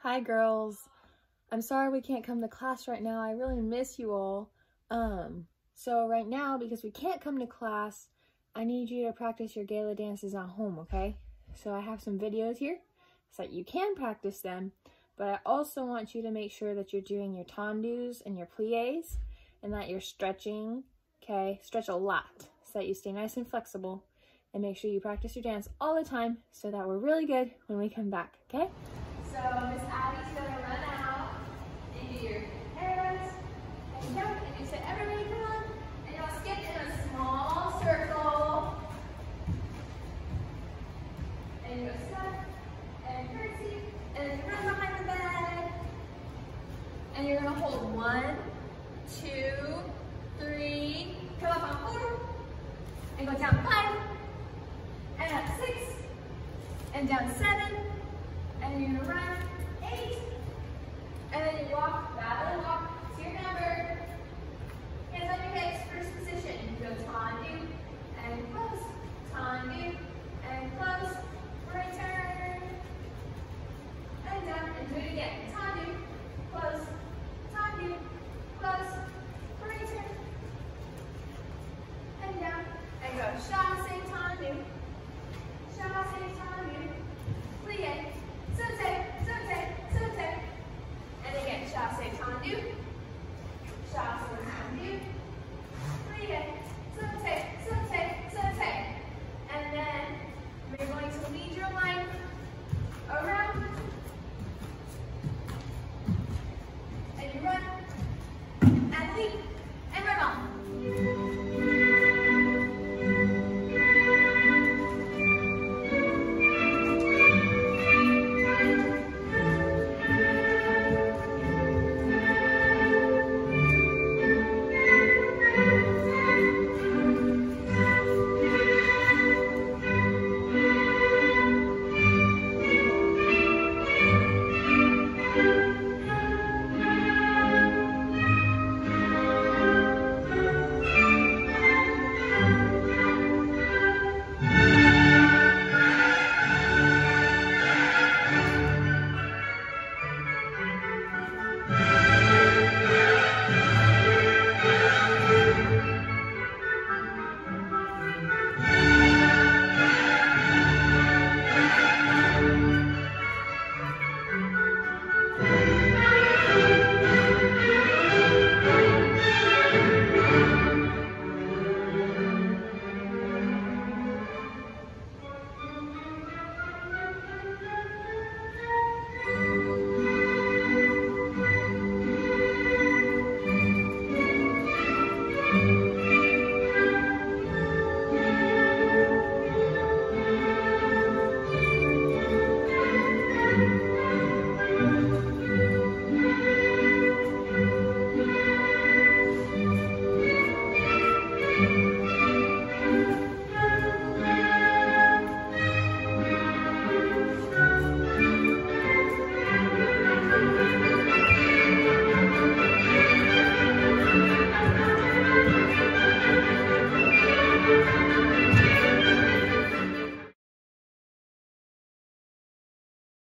Hi girls. I'm sorry we can't come to class right now. I really miss you all. So right now, because we can't come to class, I need you to practice your gala dances at home, okay? So I have some videos here so that you can practice them, but I also want you to make sure that you're doing your tendus and your plies and that you're stretching, okay? Stretch a lot so that you stay nice and flexible, and make sure you practice your dance all the time so that we're really good when we come back, okay? So Miss Addie's gonna run out and do your hands and jump, and you say, everybody come on, and you'll skip in a small circle, and you go step and curtsy, and then run behind the bed, and you're gonna hold 1, 2, 3, come up on 4, and go down 5, and up 6, and down 7,